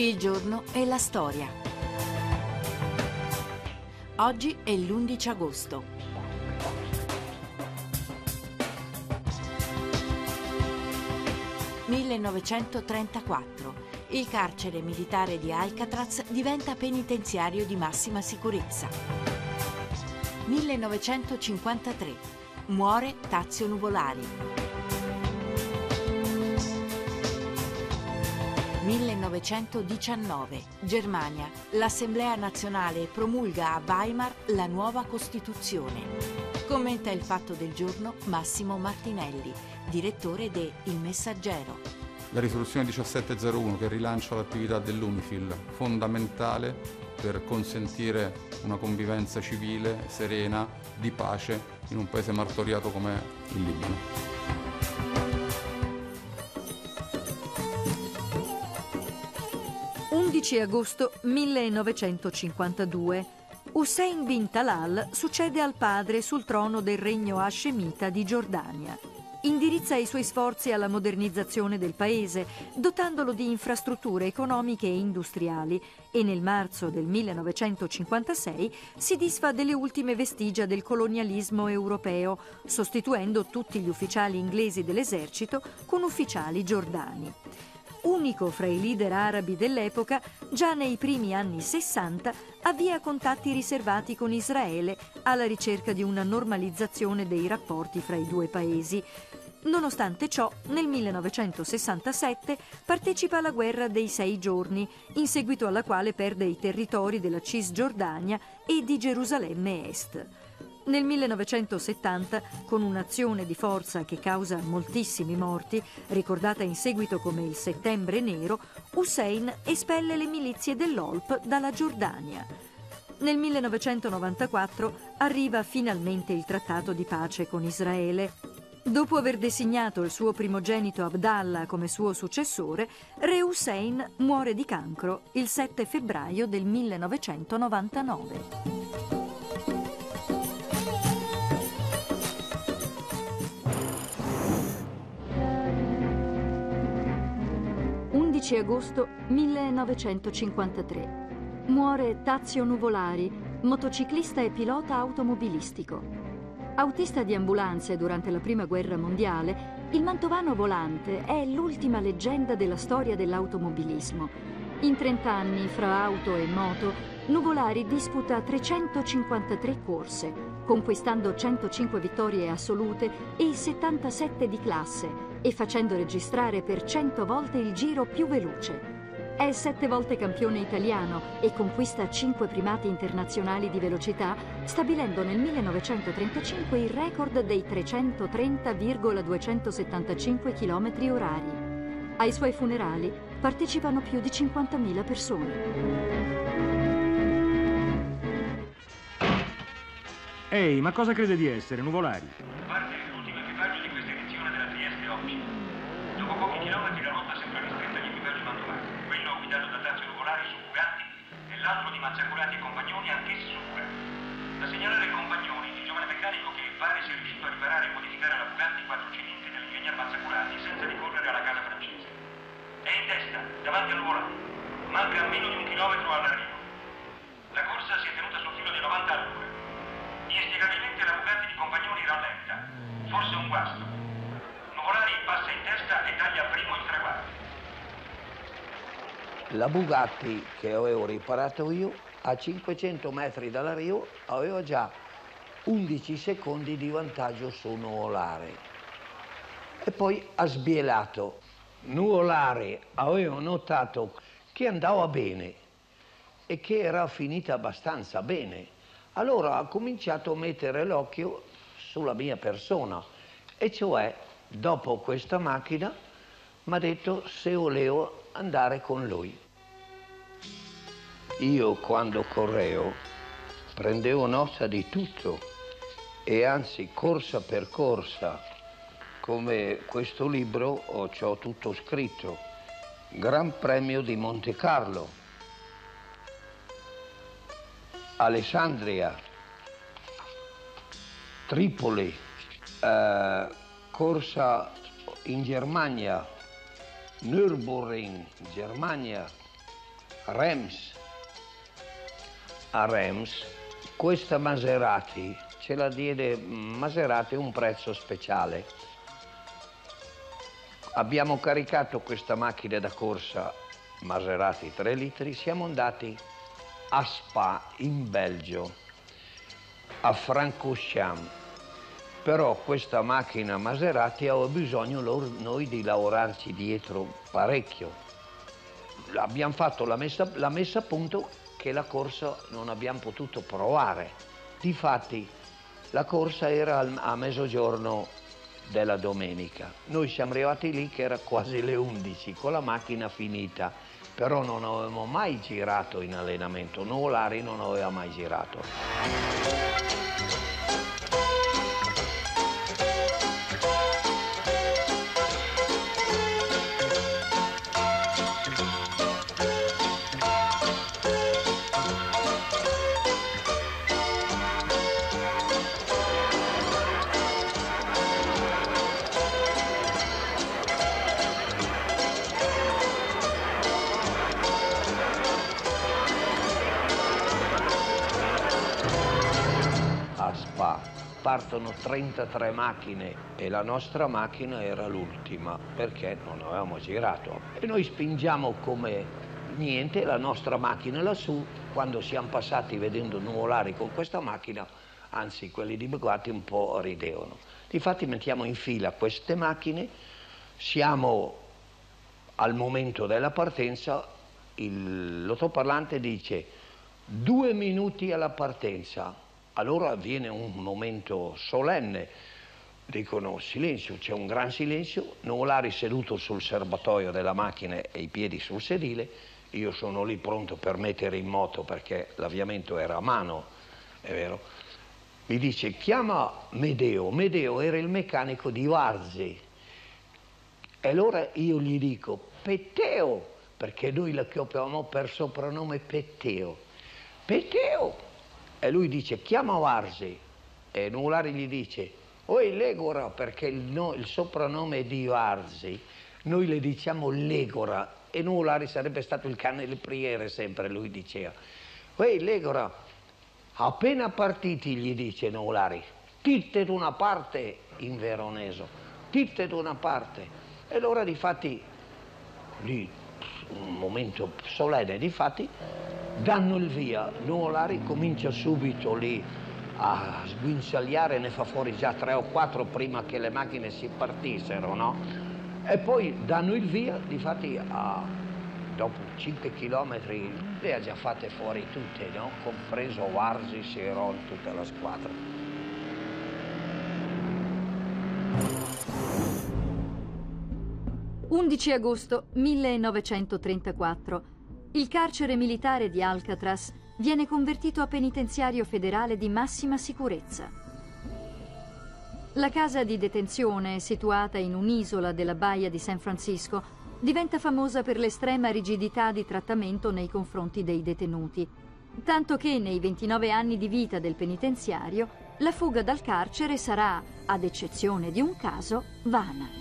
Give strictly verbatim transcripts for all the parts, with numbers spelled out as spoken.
Il giorno e la storia. Oggi è l'undici agosto. millenovecentotrentaquattro. Il carcere militare di Alcatraz diventa penitenziario di massima sicurezza. millenovecentocinquantatré. Muore Tazio Nuvolari. millenovecentodiciannove. Germania. L'Assemblea nazionale promulga a Weimar la nuova Costituzione. Commenta il fatto del giorno Massimo Martinelli, direttore de Il Messaggero. La risoluzione diciassette zero uno che rilancia l'attività dell'UNIFIL, fondamentale per consentire una convivenza civile, serena, di pace in un paese martoriato come il Libano. undici agosto millenovecentocinquantadue. Hussein bin Talal succede al padre sul trono del regno hascemita di Giordania. Indirizza i suoi sforzi alla modernizzazione del paese, dotandolo di infrastrutture economiche e industriali, e nel marzo del millenovecentocinquantasei si disfa delle ultime vestigia del colonialismo europeo, sostituendo tutti gli ufficiali inglesi dell'esercito con ufficiali giordani. Unico fra i leader arabi dell'epoca, già nei primi anni sessanta avvia contatti riservati con Israele alla ricerca di una normalizzazione dei rapporti fra i due paesi. Nonostante ciò, nel millenovecentosessantasette partecipa alla guerra dei Sei Giorni, in seguito alla quale perde i territori della Cisgiordania e di Gerusalemme Est. Nel millenovecentosettanta, con un'azione di forza che causa moltissimi morti, ricordata in seguito come il Settembre Nero, Hussein espelle le milizie dell'O L P dalla Giordania. Nel millenovecentonovantaquattro arriva finalmente il trattato di pace con Israele. Dopo aver designato il suo primogenito Abdallah come suo successore, Re Hussein muore di cancro il sette febbraio del millenovecentonovantanove. undici agosto millenovecentocinquantatré. Muore Tazio Nuvolari, motociclista e pilota automobilistico. Autista di ambulanze durante la Prima Guerra Mondiale, il mantovano volante è l'ultima leggenda della storia dell'automobilismo. In trent'anni, fra auto e moto, Nuvolari disputa trecentocinquantatré corse, conquistando centocinque vittorie assolute e settantasette di classe, e facendo registrare per cento volte il giro più veloce. È sette volte campione italiano e conquista cinque primati internazionali di velocità, stabilendo nel millenovecentotrentacinque il record dei trecentotrenta virgola duecentosettantacinque chilometri orari. Ai suoi funerali partecipano più di cinquantamila persone. Ehi, ma cosa crede di essere, Nuvolari? Parte l'ultimo equipaggio di questa edizione della Trieste Option. Dopo pochi chilometri la rotta sembra ristretta agli equipaggi mantovani. Quello guidato da Tazio Nuvolari su Bugatti e l'altro di Mazzacurati e Compagnoni anch'essi su Bugatti. Da segnalare Compagnoni, il giovane meccanico che pare sia riuscito a riparare e modificare la Bugatti quattro cilindri dell'ingegner Mazzacurati senza ricorrere alla casa francese. È in testa, davanti a Nuvolari. Manca meno di un chilometro all'arrivo. La corsa si è tenuta sul filo di novanta all'ora. Inspiegabilmente la Bugatti di Compagnoni rallenta, forse un guasto. Nuvolari passa in testa e taglia primo il traguardo. La Bugatti che avevo riparato io, a cinquecento metri dall'arrivo, aveva già undici secondi di vantaggio su Nuvolari. E poi ha sbielato. Nuvolari aveva notato che andava bene e che era finita abbastanza bene. Allora ha cominciato a mettere l'occhio sulla mia persona, e cioè, dopo questa macchina, mi ha detto se volevo andare con lui. Io, quando correvo, prendevo nota di tutto, e anzi, corsa per corsa, come questo libro, ho c'ho tutto scritto. Gran Premio di Monte Carlo, Alessandria, Tripoli, eh, corsa in Germania, Nürburgring, Germania, Reims. A Reims questa Maserati ce la diede Maserati un prezzo speciale. Abbiamo caricato questa macchina da corsa Maserati tre litri, siamo andati a Spa in Belgio, a Francorchamps. Però questa macchina Maserati aveva bisogno loro, noi di lavorarci dietro parecchio. Abbiamo fatto la messa, la messa a punto che la corsa non abbiamo potuto provare. Difatti la corsa era a mezzogiorno della domenica. Noi siamo arrivati lì che era quasi le undici con la macchina finita, però non avevamo mai girato in allenamento, Nuvolari non aveva mai girato. Partono trentatré macchine e la nostra macchina era l'ultima perché non avevamo girato. E noi spingiamo come niente la nostra macchina lassù. Quando siamo passati vedendo Nuvolari con questa macchina, anzi quelli di Bugatti un po' ridevano. Difatti mettiamo in fila queste macchine, siamo al momento della partenza, l'autoparlante dice due minuti alla partenza. Allora avviene un momento solenne, dicono silenzio, c'è un gran silenzio, Nuvolari seduto sul serbatoio della macchina e i piedi sul sedile, io sono lì pronto per mettere in moto perché l'avviamento era a mano, è vero, mi dice chiama Medeo, Medeo era il meccanico di Varzi, e allora io gli dico Petteo, perché noi la chiamavamo per soprannome Petteo, Petteo! E lui dice chiama Varzi e Nuvolari gli dice oi Legora, perché il, no, il soprannome di Varzi noi le diciamo Legora e Nuvolari sarebbe stato il cane del priere sempre, lui diceva oi Legora, appena partiti gli dice Nuvolari titte da una parte in veroneso, titte da una parte. E allora difatti lì un momento solenne, difatti danno il via, Nuvolari comincia subito lì a sguinzagliare, ne fa fuori già tre o quattro prima che le macchine si partissero, no? E poi danno il via, difatti a, dopo cinque chilometri le ha già fatte fuori tutte, no? Compreso Varzi, Sieron, tutta la squadra. undici agosto millenovecentotrentaquattro. Il carcere militare di Alcatraz viene convertito a penitenziario federale di massima sicurezza. La casa di detenzione, situata in un'isola della baia di San Francisco, diventa famosa per l'estrema rigidità di trattamento nei confronti dei detenuti, tanto che nei ventinove anni di vita del penitenziario la fuga dal carcere sarà, ad eccezione di un caso, vana.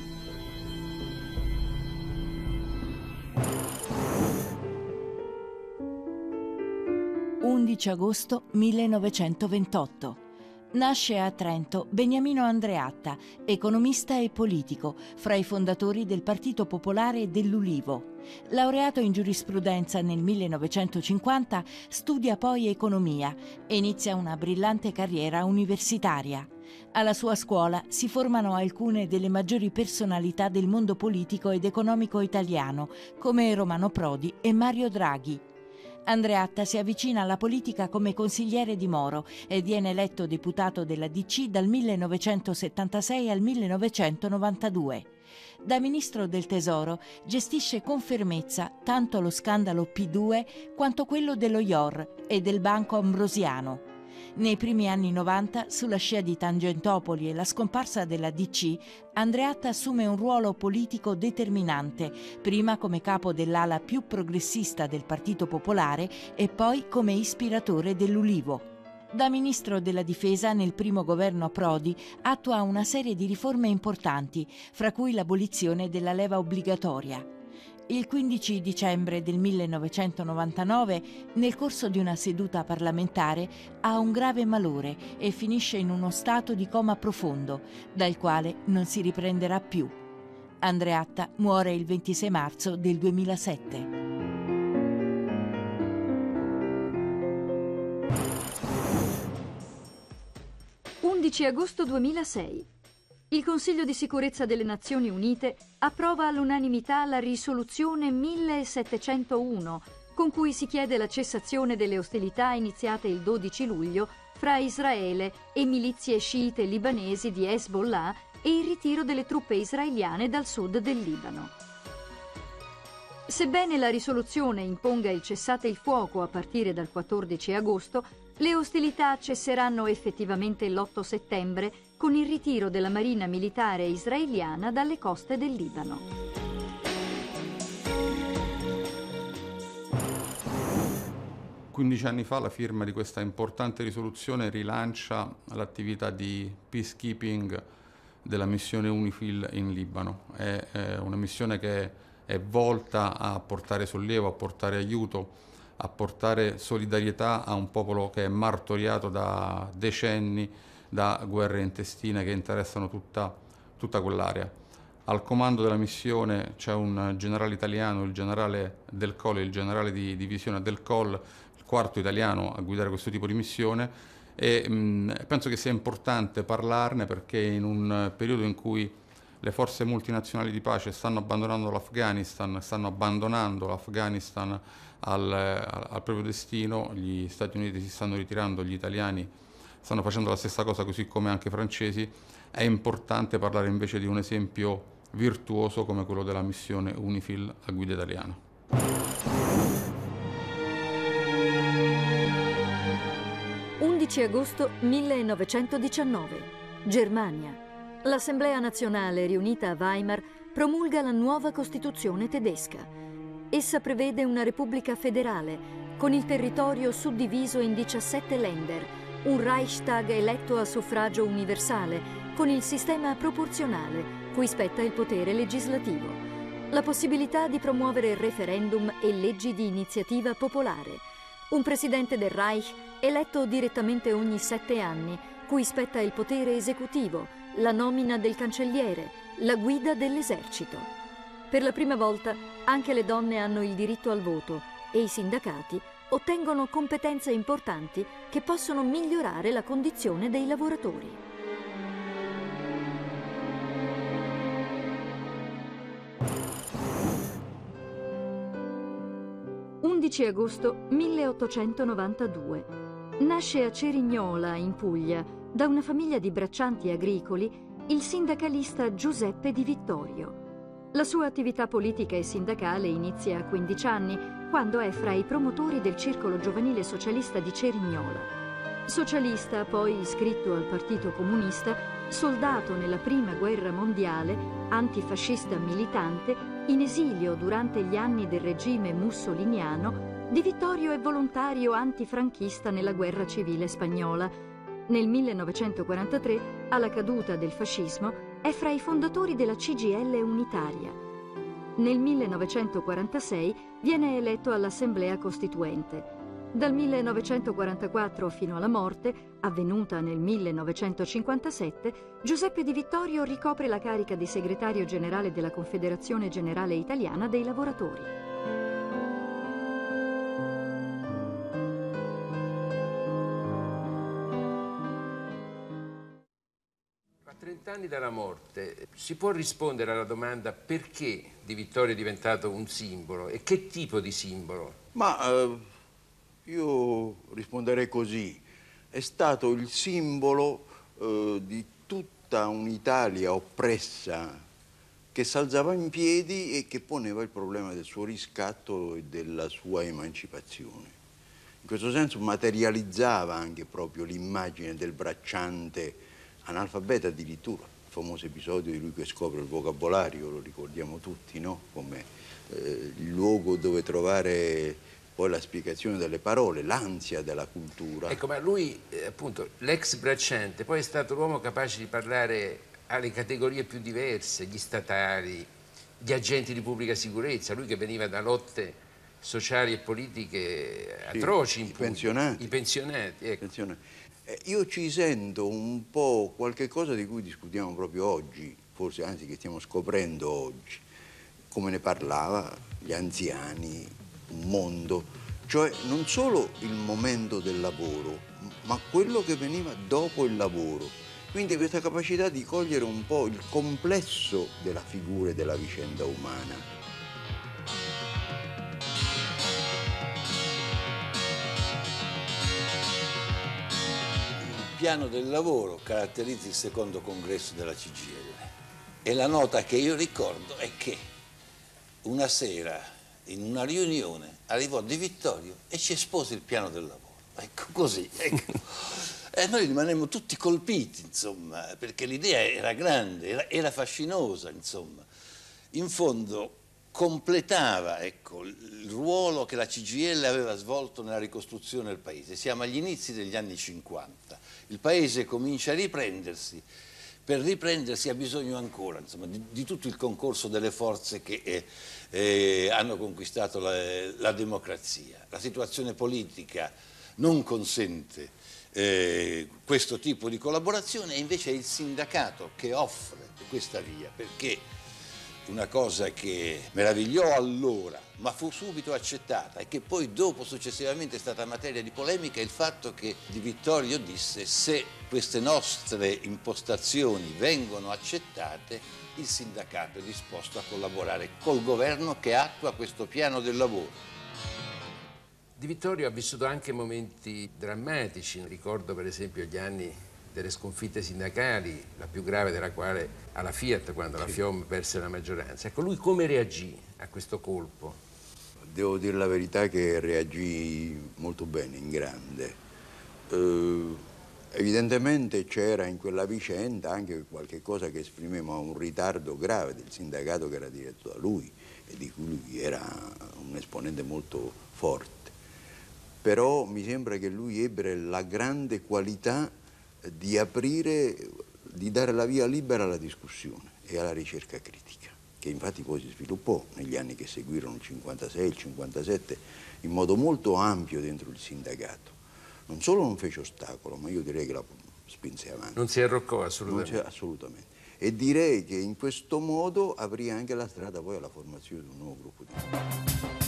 undici agosto millenovecentoventotto. Nasce a Trento Beniamino Andreatta, economista e politico, fra i fondatori del Partito Popolare dell'Ulivo. Laureato in giurisprudenza nel millenovecentocinquanta, studia poi economia e inizia una brillante carriera universitaria. Alla sua scuola si formano alcune delle maggiori personalità del mondo politico ed economico italiano, come Romano Prodi e Mario Draghi. Andreatta si avvicina alla politica come consigliere di Moro e viene eletto deputato della D C dal millenovecentosettantasei al millenovecentonovantadue. Da ministro del Tesoro gestisce con fermezza tanto lo scandalo P due quanto quello dello I O R e del Banco Ambrosiano. Nei primi anni novanta, sulla scia di Tangentopoli e la scomparsa della D C, Andreatta assume un ruolo politico determinante, prima come capo dell'ala più progressista del Partito Popolare e poi come ispiratore dell'Ulivo. Da ministro della Difesa nel primo governo Prodi attua una serie di riforme importanti, fra cui l'abolizione della leva obbligatoria. Il quindici dicembre del millenovecentonovantanove, nel corso di una seduta parlamentare, ha un grave malore e finisce in uno stato di coma profondo, dal quale non si riprenderà più. Andreatta muore il ventisei marzo del duemilasette. undici agosto duemilasei. Il Consiglio di sicurezza delle Nazioni Unite approva all'unanimità la risoluzione millesettecentouno, con cui si chiede la cessazione delle ostilità iniziate il dodici luglio fra Israele e milizie sciite libanesi di Hezbollah e il ritiro delle truppe israeliane dal sud del Libano. Sebbene la risoluzione imponga il cessate il fuoco a partire dal quattordici agosto, le ostilità cesseranno effettivamente l'otto settembre con il ritiro della marina militare israeliana dalle coste del Libano. quindici anni fa la firma di questa importante risoluzione rilancia l'attività di peacekeeping della missione UNIFIL in Libano. È, è una missione che è volta a portare sollievo, a portare aiuto, a portare solidarietà a un popolo che è martoriato da decenni da guerre intestine che interessano tutta, tutta quell'area. Al comando della missione c'è un generale italiano, il generale Del Colle, il generale di divisione Del Colle, il quarto italiano a guidare questo tipo di missione, e mh, penso che sia importante parlarne perché in un periodo in cui le forze multinazionali di pace stanno abbandonando l'Afghanistan, stanno abbandonando l'Afghanistan al, al proprio destino, gli Stati Uniti si stanno ritirando, gli italiani stanno facendo la stessa cosa, così come anche i francesi, è importante parlare invece di un esempio virtuoso come quello della missione UNIFIL a guida italiana. undici agosto millenovecentodiciannove, Germania. L'Assemblea nazionale riunita a Weimar promulga la nuova Costituzione tedesca. Essa prevede una repubblica federale, con il territorio suddiviso in diciassette Länder, un Reichstag eletto a suffragio universale, con il sistema proporzionale, cui spetta il potere legislativo, la possibilità di promuovere referendum e leggi di iniziativa popolare, un presidente del Reich eletto direttamente ogni sette anni, cui spetta il potere esecutivo, la nomina del cancelliere, la guida dell'esercito. Per la prima volta anche le donne hanno il diritto al voto e i sindacati ottengono competenze importanti che possono migliorare la condizione dei lavoratori. undici agosto milleottocentonovantadue. Nasce a Cerignola, in Puglia, da una famiglia di braccianti agricoli, il sindacalista Giuseppe Di Vittorio. La sua attività politica e sindacale inizia a quindici anni, quando è fra i promotori del Circolo Giovanile Socialista di Cerignola. Socialista, poi iscritto al Partito Comunista, soldato nella Prima Guerra Mondiale, antifascista militante, in esilio durante gli anni del regime mussoliniano, Di Vittorio è volontario antifranchista nella Guerra Civile Spagnola. Nel millenovecentoquarantatré, alla caduta del fascismo, è fra i fondatori della C G I L unitaria. Nel millenovecentoquarantasei viene eletto all'Assemblea Costituente. Dal millenovecentoquarantaquattro fino alla morte, avvenuta nel millenovecentocinquantasette, Giuseppe Di Vittorio ricopre la carica di segretario generale della Confederazione Generale Italiana dei Lavoratori. A trent'anni dalla morte si può rispondere alla domanda perché Di Vittorio è diventato un simbolo e che tipo di simbolo? Ma eh, io risponderei così. È stato il simbolo eh, di tutta un'Italia oppressa che s'alzava in piedi e che poneva il problema del suo riscatto e della sua emancipazione. In questo senso materializzava anche proprio l'immagine del bracciante analfabeta addirittura. Il famoso episodio di lui che scopre il vocabolario, lo ricordiamo tutti, no? Come eh, il luogo dove trovare poi la spiegazione delle parole, l'ansia della cultura. Ecco, ma lui, eh, appunto, l'ex bracciante, poi è stato l'uomo capace di parlare alle categorie più diverse, gli statali, gli agenti di pubblica sicurezza, lui che veniva da lotte sociali e politiche atroci, sì, i pensionati. I pensionati, ecco. pensionati. Eh, io ci sento un po' qualche cosa di cui discutiamo proprio oggi, forse anzi che stiamo scoprendo oggi, come ne parlava gli anziani, un mondo, cioè non solo il momento del lavoro, ma quello che veniva dopo il lavoro. Quindi questa capacità di cogliere un po' il complesso della figura e della vicenda umana. Il piano del lavoro caratterizza il secondo congresso della C G I L e la nota che io ricordo è che una sera in una riunione arrivò Di Vittorio e ci espose il piano del lavoro. Ecco, così. Ecco. E noi rimanemmo tutti colpiti, insomma, perché l'idea era grande, era, era fascinosa, insomma. In fondo completava, ecco, il ruolo che la C G I L aveva svolto nella ricostruzione del paese. Siamo agli inizi degli anni cinquanta. Il paese comincia a riprendersi. Per riprendersi ha bisogno ancora, insomma, di, di tutto il concorso delle forze che eh, eh, hanno conquistato la, la democrazia. La situazione politica non consente eh, questo tipo di collaborazione e invece è il sindacato che offre questa via, perché una cosa che meravigliò allora, ma fu subito accettata e che poi dopo successivamente è stata materia di polemica, è il fatto che Di Vittorio disse: se queste nostre impostazioni vengono accettate, il sindacato è disposto a collaborare col governo che attua questo piano del lavoro. Di Vittorio ha vissuto anche momenti drammatici, ricordo per esempio gli anni delle sconfitte sindacali, la più grave della quale alla Fiat, quando la FIOM perse la maggioranza. Ecco, lui come reagì a questo colpo? Devo dire la verità che reagì molto bene, in grande. Eh, evidentemente c'era in quella vicenda anche qualche cosa che esprimeva un ritardo grave del sindacato che era diretto da lui e di cui lui era un esponente molto forte. Però mi sembra che lui ebbe la grande qualità di aprire, di dare la via libera alla discussione e alla ricerca critica, che infatti poi si sviluppò negli anni che seguirono, il cinquantasei, il cinquantasette, in modo molto ampio dentro il sindacato. Non solo non fece ostacolo, ma io direi che la spinse avanti. Non si arroccò assolutamente. Non assolutamente. E direi che in questo modo aprì anche la strada poi alla formazione di un nuovo gruppo di